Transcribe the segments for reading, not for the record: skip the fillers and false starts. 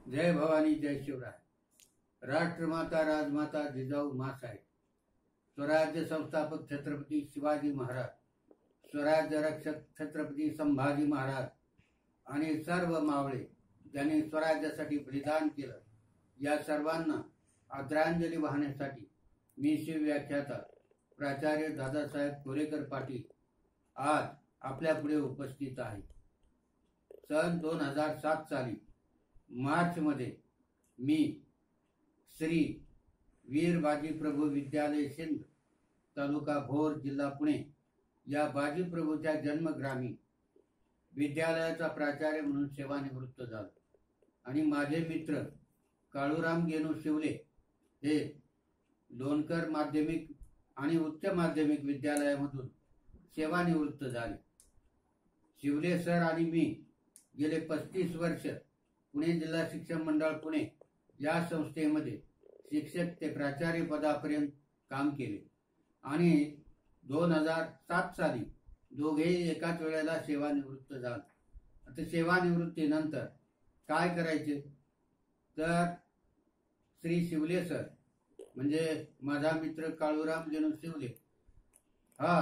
जय भवानी जय शिवराय. राष्ट्रमाता राजमाता जिजाऊ माँसाहेब, स्वराज्य संस्थापक छत्रपती शिवाजी महाराज, स्वराज्य रक्षक छत्रपती संभाजी महाराज आणि सर्व मावळे ज्यांनी स्वराज्यासाठी बलिदान केलं, या सर्वांना आदरांजली वाहण्यासाठी मी शिवव्याख्याता प्राचार्य दादासाहेब कोरेकर पाटील आज आपल्या पुढे उपस्थित आहे. सन 2007 साली मार्च मध्ये मी श्री वीर बाजीप्रभू विद्यालय सिंध, तालुका भोर, जिल्हा पुणे या बाजीप्रभूच्या जन्मग्रामी विद्यालयाचा प्राचार्य म्हणून सेवानिवृत्त झालो आणि माझे मित्र काळूराम गेनू शिवले हे लोणकर माध्यमिक आणि उच्च माध्यमिक विद्यालयामधून सेवानिवृत्त झाले. शिवले सर आणि मी गेले 35 वर्ष पुणे जिल्हा शिक्षण मंडळ पुणे या संस्थेमध्ये शिक्षक ते प्राचार्य पदापर्यंत काम केले आणि 2007 साली दोघेही एकाच वेळेला सेवानिवृत्त झालो. आता सेवानिवृत्तीनंतर काय करायचे तर श्री शिवले सर म्हणजे माझा मित्र काळूराम गेनू शिवले हा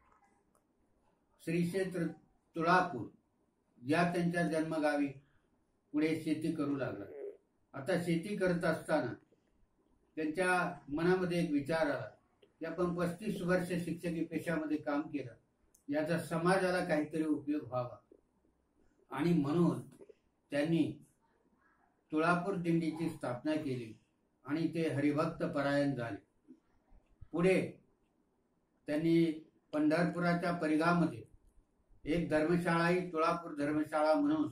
श्री क्षेत्र तुळापूर या त्यांच्या जन्मगावी पुढे शेती करू लागला. आता शेती करत असताना त्यांच्या मनामध्ये एक विचार आला की आपण 35 वर्ष शिक्षकी पेशामध्ये काम केलं, याचा समाजाला काहीतरी उपयोग व्हावा आणि म्हणून त्यांनी तुळापूर दिंडीची स्थापना केली आणि ते हरिभक्त परायण झाले. पुढे त्यांनी पंढरपुराच्या परिघामध्ये एक धर्मशाळाही तुळापूर धर्मशाळा म्हणून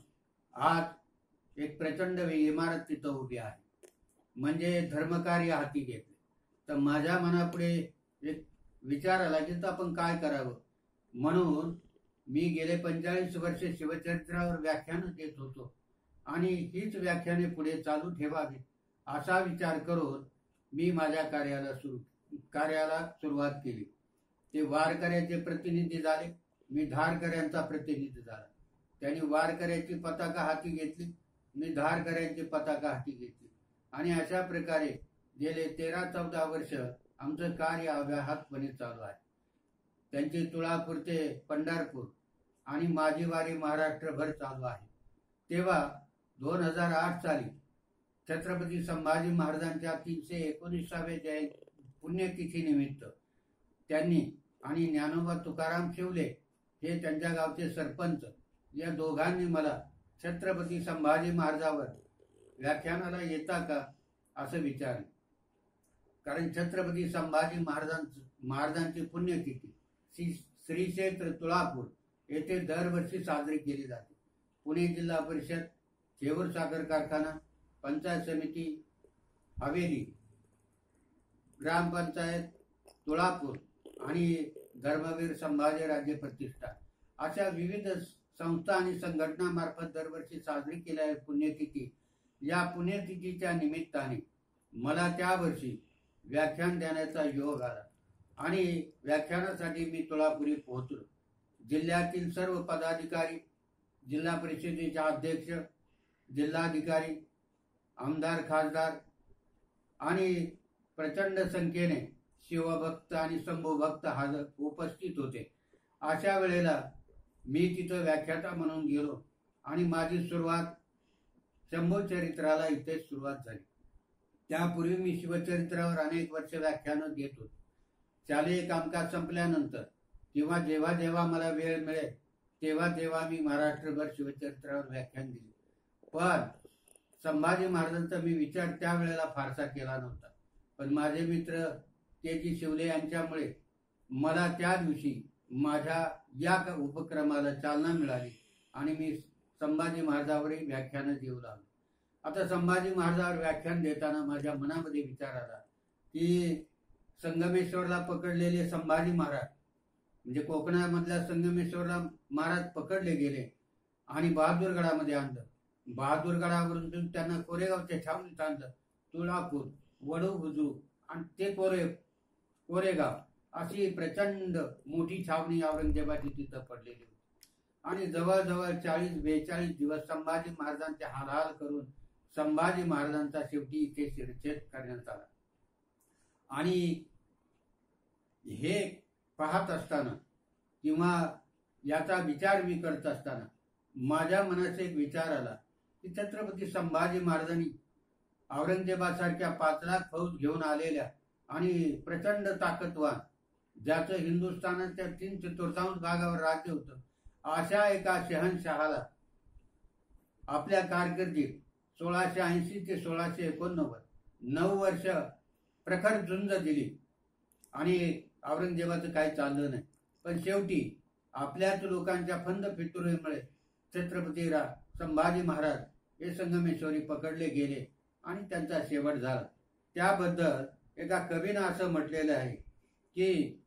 आज एक प्रचंड इमारत तिथं उभी आहे, म्हणजे धर्मकार्य हाती घेतले. तर माझ्या मनापुढे एक विचार आला की आपण काय करावं, म्हणून मी गेले 45 वर्ष शिवचरित्रावर व्याख्यान देत होतो आणि हीच व्याख्याने पुढे चालू ठेवावी असा विचार करून मी माझ्या कार्याला सुरुवात केली. ते वारकऱ्याचे प्रतिनिधी झाले, मी धारकऱ्यांचा प्रतिनिधी झाला. त्यांनी वारकऱ्याची पताका हाती घेतली, मी धारकऱ्यांची पताका हाती घेतली आणि अशा प्रकारे गेले 13-14 वर्ष आमचं कार्य अव्याहतपणे चालू आहे. त्यांची तुळापूर ते पंढरपूर आणि माझी वारी महाराष्ट्रभर चालू आहे. तेव्हा 2008 साली छत्रपती संभाजी महाराजांच्या 319व्या पुण्यतिथी निमित्त त्यांनी आणि ज्ञानोबा तुकाराम शिवले हे त्यांच्या गावचे सरपंच या दोघांनी मला छत्रपती संभाजी महाराजांवर व्याख्यानाला येता का असं विचारले. कारण छत्रपती संभाजी महाराजांची पुण्यतिथी श्री क्षेत्र तुळापूर येथे दरवर्षी साजरी केली जाते. पुणे जिल्हा परिषद, जेऊर साखर कारखाना, पंचायत समिती हवेली, ग्रामपंचायत तुळापूर आणि धर्मवीर संभाजी राज्य प्रतिष्ठान अशा विविध संस्था आणि संघटनामार्फत दरवर्षी साजरी केलेली पुण्यतिथी, या पुण्यतिथीच्या निमित्ताने मला त्या वर्षी व्याख्यान देण्याचा योग आला आणि व्याख्यानासाठी मी तुळापुरी पोहोचलो. जिल्ह्यातील सर्व पदाधिकारी, जिल्हा परिषदेचे अध्यक्ष, जिल्हाधिकारी, आमदार, खासदार आणि प्रचंड संख्येने शिवभक्त आणि शंभूभक्त हजर उपस्थित होते. अशा वेळेला मी तिथं व्याख्याता म्हणून गेलो आणि माझी सुरुवात शंभू चरित्राला इथे सुरुवात झाली. त्यापूर्वी मी शिवचरित्रावर अनेक वर्ष व्याख्यानं देत होतो. शालेय कामकाज संपल्यानंतर किंवा जेव्हा जेव्हा मला वेळ मिळेल तेव्हा मी महाराष्ट्रभर शिवचरित्रावर व्याख्यान दिले. पण संभाजी महाराजांचा मी विचार त्यावेळेला फारसा केला नव्हता. पण माझे मित्र के.जी. शिवले यांच्यामुळे मला त्या दिवशी माझ्या या उपक्रमाला चालना मिळाली आणि मी संभाजी महाराजांवरही व्याख्यानं देऊ लागलो. आता संभाजी महाराजांवर व्याख्यान देताना माझ्या मनामध्ये विचार आला की संगमेश्वरला पकडलेले संभाजी महाराज म्हणजे कोकणामधल्या संगमेश्वरला महाराज पकडले गेले आणि बहादूरगडामध्ये आणलं. बहादूरगडावरून त्यांना कोरेगावच्या छावणीत आणलं. तुळापूर, वडू बुद्रुक आणि ते कोरेगाव अशी प्रचंड मोठी छावणी औरंगजेबाची तिथं पडलेली होती आणि जवळजवळ 40-42 दिवस संभाजी महाराजांचे हाल करून संभाजी महाराजांचा शेवटी इथे शिरच्छेद करण्यात आला. आणि हे पाहत असताना किंवा याचा विचार मी करत असताना माझ्या मनात एक विचार आला की छत्रपती संभाजी महाराजांनी औरंगजेबासारख्या 5 लाख फौज घेऊन आलेल्या आणि प्रचंड ताकदवान, ज्याचं हिंदुस्थानाच्या 3/4 भागावर राज्य होतं, अशा एका शहनशहाला आपल्या कारकिर्दीत 1680 ते 1689 9 वर्ष प्रखर झुंज दिली आणि औरंगजेबाचं काही चाललं नाही. पण शेवटी आपल्याच लोकांच्या फंद फितुरीमुळे छत्रपती संभाजी महाराज हे संगमेश्वरी पकडले गेले आणि त्यांचा शेवट झाला. त्याबद्दल एका कवीनं असं म्हटलेलं आहे की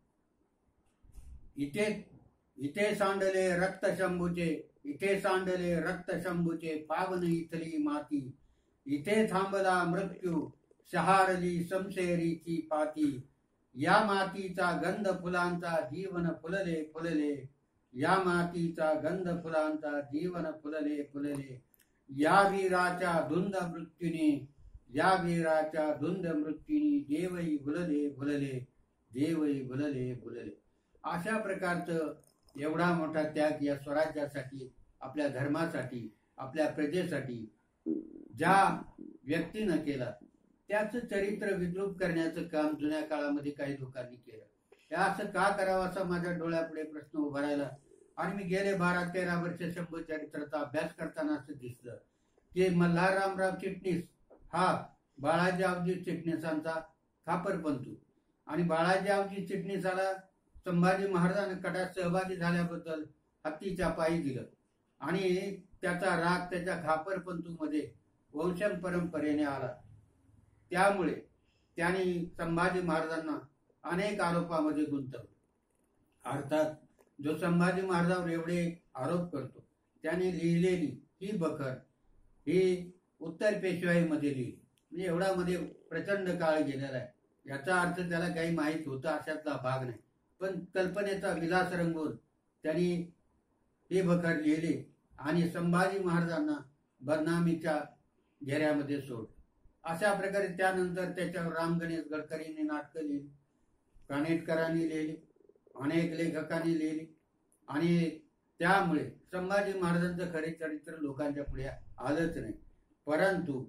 इथे इथे सांडले रक्त शंभूचे, इथे सांडले रक्त शंभूचे, पावन इथली माती, इथे थांबला मृत्यू, शहारली शमशेरीची पाती, या मातीचा गंध फुलांचा जीवन फुलले फुलले, या मातीचा गंध फुलांचा जीवन फुलले फुलले, या वीराच्या धुंद मृत्यूने, या वीराच्या धुंद मृत्यूने देवही भुलले भुलले, देवही भुलले भुलले. अशा प्रकारचं एवढा मोठा त्याग या स्वराज्यासाठी, आपल्या धर्मासाठी, आपल्या प्रजेसाठी ज्या व्यक्तीनं केला, त्याचं चरित्र विद्रूप करण्याचं काम जुन्या काळामध्ये काही लोकांनी केलं. हे असं का करावं असा माझ्या डोळ्यापुढे प्रश्न उभा राहिला. आणि मी गेले 12-13 वर्ष शंभू चरित्राचा अभ्यास करताना असं दिसलं की मल्हाररामराव चिटणीस हा बाळाजी चिटणीसांचा खापरपंतू, आणि बाळाजी चिटणीसाला संभाजी महाराजांनी कटात सहभागी झाल्याबद्दल हत्तीच्या पायी दिलं आणि त्याचा राग त्याच्या खापरपंतूमध्ये वंशज परंपरेने आला. त्यामुळे त्यांनी संभाजी महाराजांना अनेक आरोपामध्ये गुंतवलं. अर्थात जो संभाजी महाराजांवर एवढे आरोप करतो त्याने लिहिलेली ही बखर ही उत्तर पेशवाईमध्ये लिहिली. म्हणजे एवढा मध्ये प्रचंड काळ गेलेला आहे. याचा अर्थ त्याला काही माहीत होतं अशातला भाग नाही, पण कल्पनेचा विलास रंगवून त्यांनी हे बखर लिहिले आणि संभाजी महाराजांना बदनामीच्या घेऱ्यामध्ये सोडलं. अशा प्रकारे त्यानंतर त्याच्यावर राम गणेश गडकरींनी नाटकं लिहिली, कानेटकरांनी लिहिली, अनेक लेखकांनी लिहिली आणि त्यामुळे संभाजी महाराजांचं खरे चरित्र लोकांच्या पुढे आलंच नाही. परंतु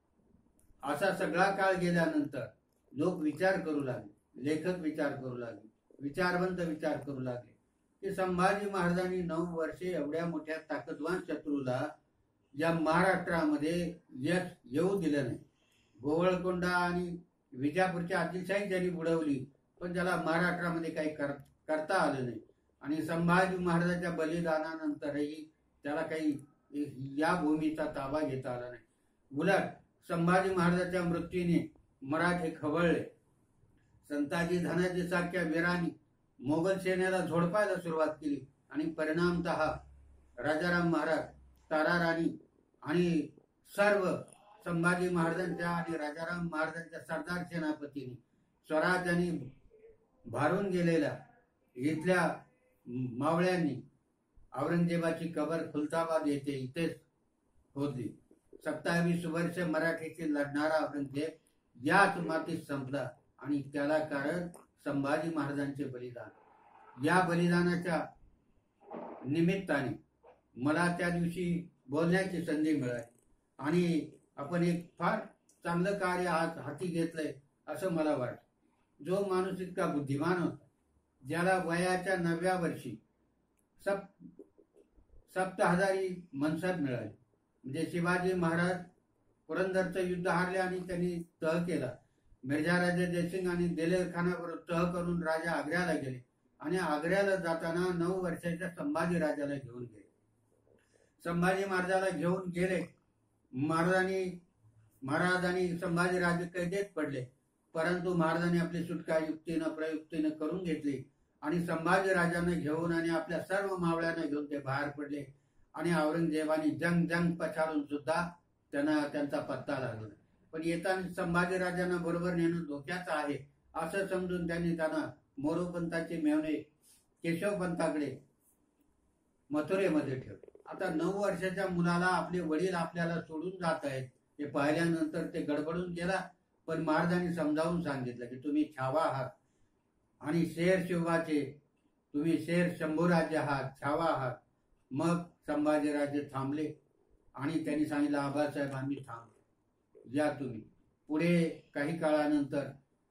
असा सगळा काळ गेल्यानंतर लोक विचार करू लागले, लेखक विचार करू लागले, विचारवंत विचार करू लागले की संभाजी महाराजांनी 9 वर्षे एवढ्या मोठ्या ताकदवान शत्रूला या महाराष्ट्रामध्ये यश येऊ दिलं नाही. गोवळकोंडा आणि विजापूरची आदिलशाही त्यांनी बुडवली, पण त्याला महाराष्ट्रामध्ये काही करता आलं नाही. आणि संभाजी महाराजांच्या बलिदानानंतरही त्याला काही या भूमीचा ताबा घेता आला नाही. उलट संभाजी महाराजांच्या मृत्यूने मराठे खवळले. संताजी धनाजी सारख्या वीरांनी मोगल सेनेला झोडपायला सुरुवात केली आणि परिणामतः राजाराम महाराज, ताराराणी आणि सर्व संभाजी महाराजांच्या आणि राजाराम महाराजांच्या सरदार सेनापतींनी स्वराज्याने भारून गेलेल्या इथल्या मावळ्यांनी औरंगजेबाची कबर खुलताबाद येथे इथेच खोदली. 27 वर्ष मराठीशी लढणारा औरंगजेब याच मातीत संपला आणि त्याला कारण संभाजी महाराजांचे बलिदान. या बलिदानाच्या निमित्ताने मला त्या दिवशी बोलण्याची संधी मिळाली आणि आपण एक फार चांगलं कार्य हाती घेतलंय असं मला वाटतं. जो माणूस इतका बुद्धिमान होता, ज्याला वयाच्या 9व्या वर्षी सप्तहजारी मनसब मिळाली. म्हणजे शिवाजी महाराज पुरंदरचं युद्ध हारले आणि त्यांनी तह केला. मिर्झा राजा जयसिंग आणि दिलेर खानाबरोबर तह करून राजा आग्र्याला गेले आणि आग्र्याला जाताना 9 वर्षाच्या संभाजी राजाला घेऊन गेले. संभाजी महाराजाला घेऊन गेले. महाराजांनी संभाजी राजे कैदेत पडले, परंतु महाराजांनी आपली सुटका युक्तीनं प्रयुक्तीनं करून घेतली आणि संभाजी राजांना घेऊन आणि आपल्या सर्व मावळ्यांना घेऊन ते बाहेर पडले आणि औरंगजेबाने जंग पछाडून सुद्धा त्यांचा पत्ता लागला. पण येताना संभाजी राजांना बरोबर नेणं धोक्याचं आहे असं समजून त्यांनी त्यांना मोरोपंताचे मेवणे केशवपंताकडे मथुरेमध्ये ठेवले. आता 9 वर्षाच्या मुलाला आपले वडील आपल्याला सोडून जात आहेत हे पाहिल्यानंतर ते गडबडून गेला. पण महाराजांनी समजावून सांगितलं की तुम्ही छावा आहात आणि शेर शिवाचे, तुम्ही शेर शंभूराजे आहात, छावा आहात. मग संभाजीराजे थांबले आणि त्यांनी सांगितलं आबासाहेब आम्ही थांबलो, या तुम्ही. पुढे काही काळानंतर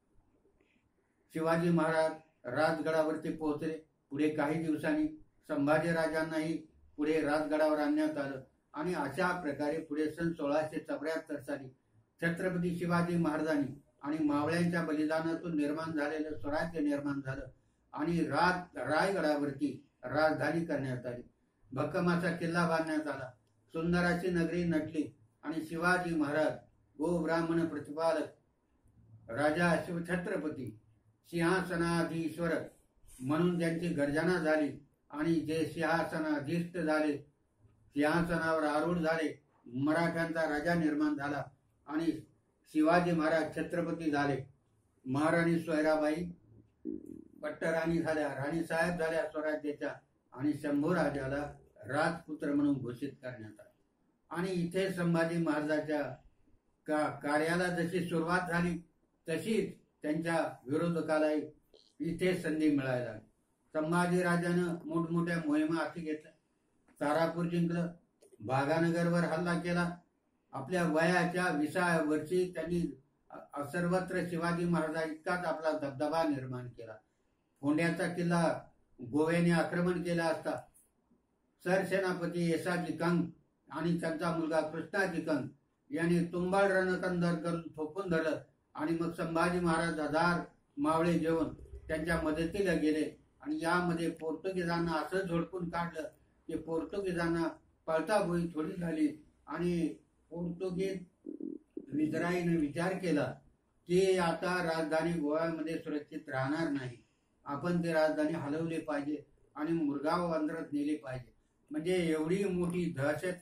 शिवाजी महाराज राजगडावरती पोहोचले. पुढे काही दिवसांनी संभाजीराजांनाही पुढे राजगडावर आणण्यात आलं आणि अशा प्रकारे पुढे सन 1674 साली छत्रपती शिवाजी महाराजांनी आणि मावळ्यांच्या बलिदानातून निर्माण झालेलं स्वराज्य निर्माण झालं आणि रायगडावरती राजधानी करण्यात आली. भक्कमाचा किल्ला बांधण्यात आला. सुंदराची नगरी नटली आणि शिवाजी महाराज गोब्राह्मण प्रतिपालक राजा शिवछत्रपती सिंहासनाधीश्वर म्हणून त्यांची गर्जना झाली आणि जे सिंहासनाधीष्ठ झाले, सिंहासनावर आरूढ झाले, मराठ्यांचा राजा निर्माण झाला आणि शिवाजी महाराज छत्रपती झाले. महाराणी सोयराबाई पट्टराणी झाल्या, राणीसाहेब झाल्या स्वराज्याच्या आणि शंभूराजाला राजपुत्र म्हणून घोषित करण्यात आले. आणि इथे संभाजी महाराजाच्या कार्याला जशी सुरुवात झाली तशीच त्यांच्या विरोधकालाही इथे संधी मिळायला लागली. संभाजीराजानं मोठमोठ्या मोहिमा हाती घेतल्या. तारापूर जिंकलं, भागानगरवर हल्ला केला. आपल्या वयाच्या 20व्या वर्षी त्यांनी सर्वत्र शिवाजी महाराजा इतकाच आपला दबदबा निर्माण केला. फोंड्याचा किल्ला गोव्याने आक्रमण केला असता सरसेनापती येसाजी कंग आणि त्यांचा मुलगा कृष्णाजी कंग यांनी तुंबाळ रणकंदर करून थोपून धरलं आणि मग संभाजी महाराज 1000 मावळे घेऊन त्यांच्या मदतीला गेले आणि यामध्ये पोर्तुगीजांना असं झोडपून काढलं की पोर्तुगीजांना पळताभुई थोडी झाली आणि पोर्तुगीज विजराईने विचार केला की आता राजधानी गोव्यामध्ये सुरक्षित राहणार नाही, आपण ती राजधानी हलवली पाहिजे आणि मुरगाव बंदरात नेली पाहिजे. म्हणजे एवढी मोठी दहशत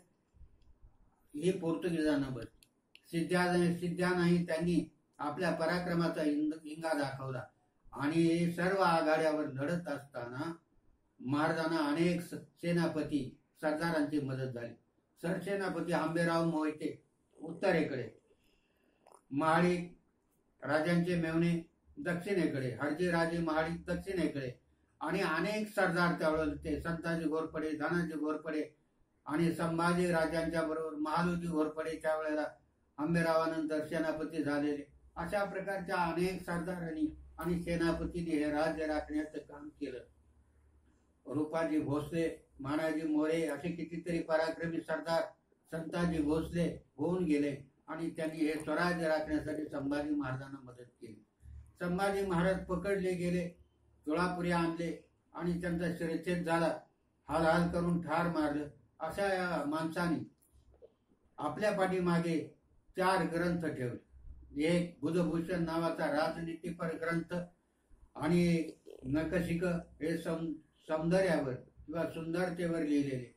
ही पोर्तुगीजांना बसली. सिद्ध्यानाही त्यांनी आपल्या पराक्रमाचा हिंगा दाखवला आणि सर्व आघाड्यावर लढत असताना महाराजांना अनेक सेनापती सरदारांची मदत झाली. सरसेनापती आंबेराव मोहिते उत्तरेकडे, महाडिक राजांचे मेवणे दक्षिणेकडे, हरजीराजे महाडिक दक्षिणेकडे आणि अनेक सरदार त्यावेळेला ते संताजी घोरपडे, धनाजी घोरपडे आणि संभाजी राजांच्या बरोबर महालोजी घोरपडे त्यावेळेला आंबेरावानंतर सेनापती झालेले. अशा प्रकारच्या अनेक सरदारांनी आणि सेनापतींनी हे राज्य राखण्याचं काम केलं. रूपाजी भोसले, मानाजी मोरे असे कितीतरी पराक्रमी सरदार संताजी भोसले होऊन गेले आणि त्यांनी हे स्वराज्य राखण्यासाठी संभाजी महाराजांना मदत केली. संभाजी महाराज पकडले गेले, सोलापुरी आणले आणि त्यांचा शिरच्छेद झाला, हाल करून ठार मारलं. अशा या माणसाने आपल्या पाठीमागे 4 ग्रंथ ठेवले. एक बुधभूषण नावाचा राजनीतीपर ग्रंथ आणि नखशिख हे सौंदर्यावर किंवा सुंदरतेवर लिहिलेले,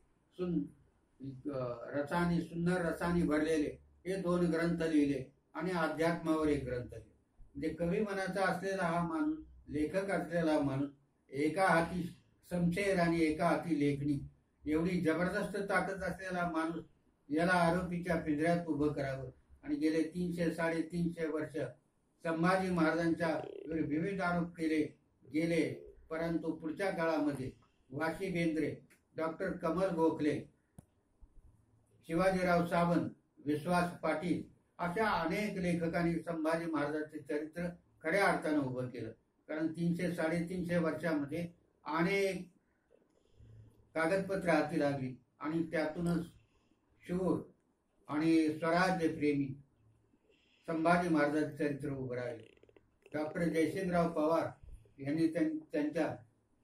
सुंदर रसानी भरलेले हे 2 ग्रंथ लिहिले आणि अध्यात्मावर एक ग्रंथ लिहिले. म्हणजे कवी मनाचा असलेला हा माणूस, लेखक असलेला माणूस, एका हाती शमशेर आणि एका हाती लेखणी, एवढी जबरदस्त ताकद असलेला माणूस, याला आरोपीच्या पिंजऱ्यात उभं करावं आणि गेले 300-350 वर्ष संभाजी महाराजांच्या विविध आरोप केले गेले. परंतु पुढच्या काळामध्ये वाशी बेंद्रे, डॉक्टर कमल गोखले, शिवाजीराव सावंत, विश्वास पाटील अशा अनेक लेखकांनी संभाजी महाराजांचे चरित्र खऱ्या अर्थानं उभं केलं. कारण 300-350 वर्षामध्ये अनेक कागदपत्र हाती लागली आणि त्यातूनच शूर आणि स्वराज्य प्रेमी संभाजी महाराजांचे चरित्र उभं राहिले. डॉक्टर जयसिंगराव पवार यांनी त्यांच्या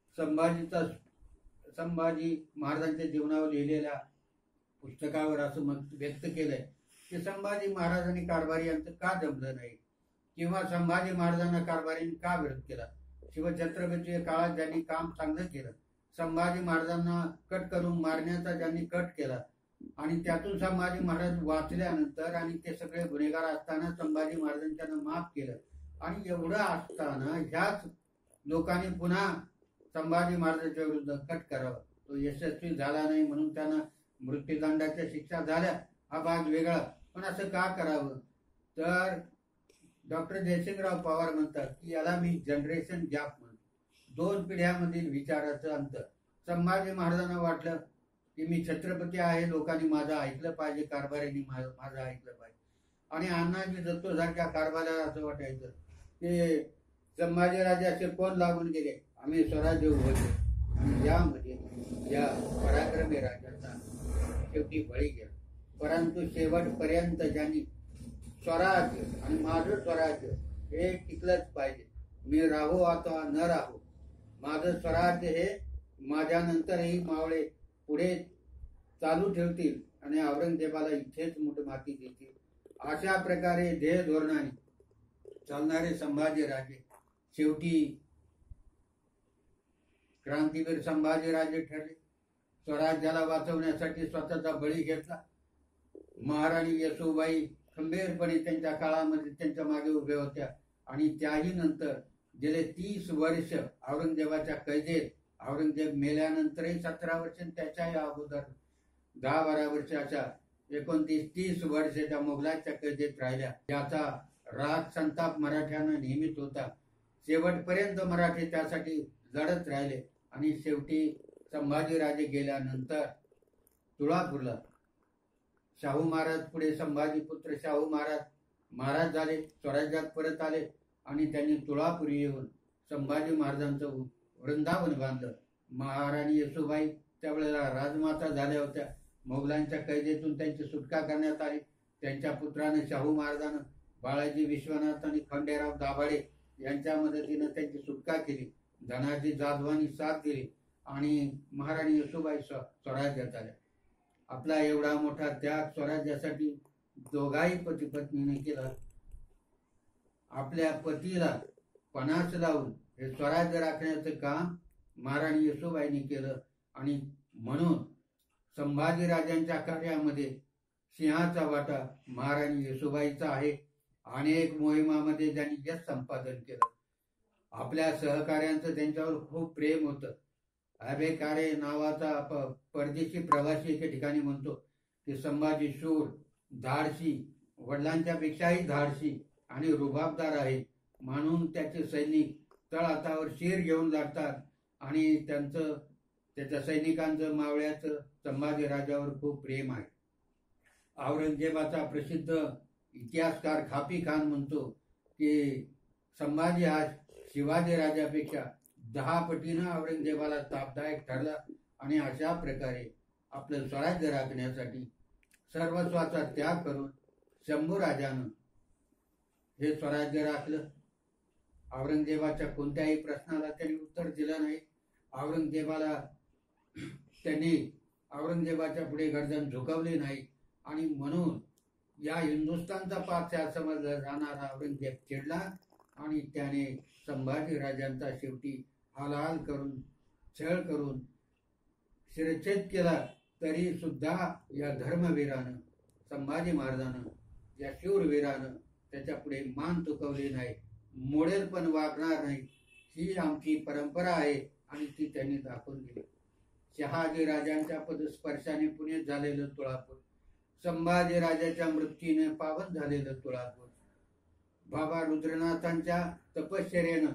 संभाजी महाराजांच्या जीवनावर लिहिलेल्या पुस्तकावर असं मत व्यक्त केलंय की संभाजी महाराजांनी कारभारी यांचं का जमलं नाही किंवा संभाजी महाराजांना कारभारीने का विरोध केला. शिवछत्रपती काळात ज्यांनी काम चांगलं केलं, संभाजी महाराजांना कट करून मारण्याचा ज्यांनी कट केला आणि त्यातून संभाजी महाराज वाचल्यानंतर आणि ते सगळे गुन्हेगार असताना संभाजी महाराजांना माफ केलं आणि एवढं असताना ह्याच लोकांनी पुन्हा संभाजी महाराजांच्या विरुद्ध कट करावा. तो यशस्वी झाला नाही म्हणून त्यांना मृत्यूदंडाच्या शिक्षा झाल्या, हा भाग वेगळा. पण असं का करावं? तर डॉक्टर जयसिंगराव पवार म्हणतात की याला मी जनरेशन गॅप म्हणतो, 2 पिढ्यामधील विचाराचं अंतर. संभाजी महाराजांना वाटलं की मी छत्रपती आहे, लोकांनी माझं ऐकलं पाहिजे, कारभाऱ्यांनी माझं ऐकलं पाहिजे. आणि अण्णाजी दत्तो सारख्या कारभाराला असं वाटायचं की संभाजीराजे असे कोण लागून गेले, आम्ही स्वराज्य उभं केलं. आणि यामध्ये या पराक्रमी राजाचा शेवटी बळी गेला. परंतु शेवटपर्यंत ज्यांनी स्वराज्य आणि माझं स्वराज्य हे टिकलंच पाहिजे, मी राहो अथवा न राहो, माझं स्वराज्य हे माझ्यानंतरही मावळे पुढे चालू ठेवतील आणि औरंगजेबाला इथेच माती देतील, अशा प्रकारे ध्येय धोरणाने चालणारे संभाजीराजे शेवटी क्रांतीवीर संभाजीराजे ठरले. स्वराज्याला वाचवण्यासाठी स्वतःचा बळी घेतला. महाराणी येसूबाई खंबीरपणे त्यांच्या काळामध्ये त्यांच्या मागे उभ्या होत्या आणि त्याही नंतर गेले 30 वर्ष औरंगजेबाच्या कैदेत, औरंगजेब मेल्यानंतरही 17 वर्ष, त्याच्याही अगोदर 10-12 वर्ष, अशा 29-30 वर्ष त्या मोगलांच्या कैदेत राहिल्या. याचा राग संताप मराठ्यांना नेहमीच होता. शेवटपर्यंत मराठी त्यासाठी लढत राहिले आणि शेवटी संभाजीराजे गेल्यानंतर तुळापूरला शाहू महाराज, पुढे संभाजी पुत्र शाहू महाराज झाले, स्वराज्यात परत आले आणि त्यांनी तुळापुरी येऊन संभाजी महाराजांचं वृंदावन बांधलं. महाराणी येसूबाई त्यावेळेला राजमाता झाल्या होत्या. मोगलांच्या कैदेतून त्यांची सुटका करण्यात आली. त्यांच्या पुत्राने शाहू महाराजानं बाळाजी विश्वनाथ आणि खंडेराव दाभाडे यांच्या मदतीनं त्यांची सुटका केली. धनाजी जाधवांनी साथ दिली आणि महाराणी येसूबाई स्वराज्यात आल्या. आपला एवढा मोठा त्याग स्वराज्यासाठी दोघाही पती पत्नीने केला. आपल्या पतीला पणास लावून हे स्वराज्य राखण्याचं काम महाराणी येसूबाईंनी केलं आणि म्हणून संभाजीराजांच्या कार्यामध्ये सिंहाचा वाटा महाराणी येसूबाईचा आहे. अनेक मोहिमामध्ये त्यांनी यश संपादन केलं. आपल्या सहकार्यांचं त्यांच्यावर खूप प्रेम होतं. अभे कारे नावाचा परदेशी प्रवासी एके ठिकाणी म्हणतो की संभाजी शूर, धाडसी, वडिलांच्या पेक्षाही धाडसी आणि रुबाबदार आहे, म्हणून त्याचे सैनिक तळहातावर शिर घेऊन लागतात आणि त्याच्या सैनिकांचं, मावळ्याचं संभाजीराजावर खूप प्रेम आहे. औरंगजेबाचा प्रसिद्ध इतिहासकार खापी खान म्हणतो की संभाजी हा शिवाजी राजापेक्षा 10 पटीनं औरंगजेबाला तापदायक ठरला आणि अशा प्रकारे आपलं स्वराज्य राखण्यासाठी सर्वस्वाचा त्याग करून शंभू राजानं हे स्वराज्य राखलं. औरंगजेबाच्या कोणत्याही प्रश्नाला त्यांनी उत्तर दिलं नाही. औरंगजेबाच्या पुढे गर्दन झुकवली नाही आणि म्हणून या हिंदुस्थानचा पाठशाह समजला जाणारा औरंगजेब चिडला आणि त्याने संभाजी राजांचा शेवटी हालहाल करून, छळ करून शिरच्छेद केला. तरी सुद्धा या धर्मवीरानं, संभाजी महाराजानं, या शूरवीरानं त्याच्या पुढे मान तुकवली नाही, मोडेल पण वागणार नाही. ही आमची परंपरा आहे आणि ती त्यांनी दाखवून दिली. शहाजी राजांच्या पदस्पर्शाने पुण्यात झालेलं तुळापूर, संभाजी राजाच्या मृत्यूने पावन झालेलं तुळापूर, बाबा रुद्रनाथांच्या तपश्चर्येनं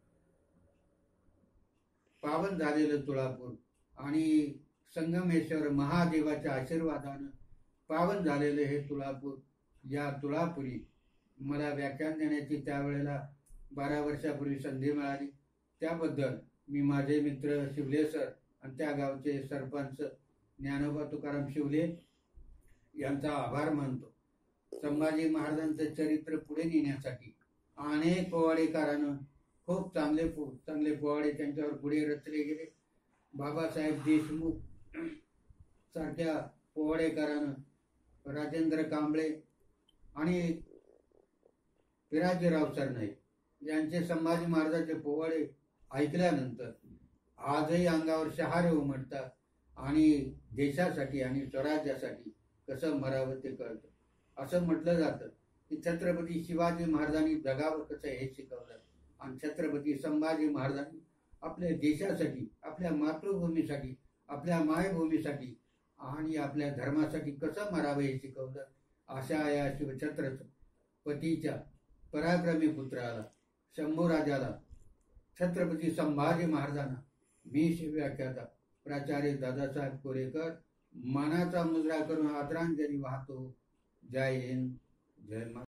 पावन झालेलं तुळापूर आणि संगमेश्वर महादेवाच्या आशीर्वादानं पावन झालेलं हे तुळापूर. या तुळापुरी मला व्याख्यान देण्याची त्यावेळेला 12 वर्षापूर्वी संधी मिळाली. त्याबद्दल मी माझे मित्र शिवले सर आणि त्या गावचे सरपंच ज्ञानोबा तुकाराम शिवले यांचा आभार मानतो. संभाजी महाराजांचं चरित्र पुढे नेण्यासाठी अनेक पोवाडेकारानं खूप चांगले पोवाडे त्यांच्यावर पुढे रचले गेले. बाबासाहेब देशमुख सारख्या पोवाडेकारानं, राजेंद्र कांबळे आणि पिराजीराव सरनाईक यांचे संभाजी महाराजांचे पोवाडे ऐकल्यानंतर आजही अंगावर शहारे उमटतात आणि देशासाठी आणि स्वराज्यासाठी कसं मरावं ते कळतं. असं म्हटलं जातं की छत्रपती शिवाजी महाराजांनी जगावं कसं हे शिकवलं आणि छत्रपती संभाजी महाराजांनी आपल्या देशासाठी, आपल्या मातृभूमीसाठी, आपल्या मायभूमीसाठी आणि आपल्या धर्मासाठी कसं मरावं हे शिकवलं. अशा या शिवछत्रपतीच्या पराक्रमी पुत्राला, शंभूराजाला, छत्रपती संभाजी महाराजांना मी शिवव्याख्याता प्राचार्य दादासाहेब कोरेकर मानाचा मुजरा करून आदरांजली वाहतो. जय हिंद, जय महाराज.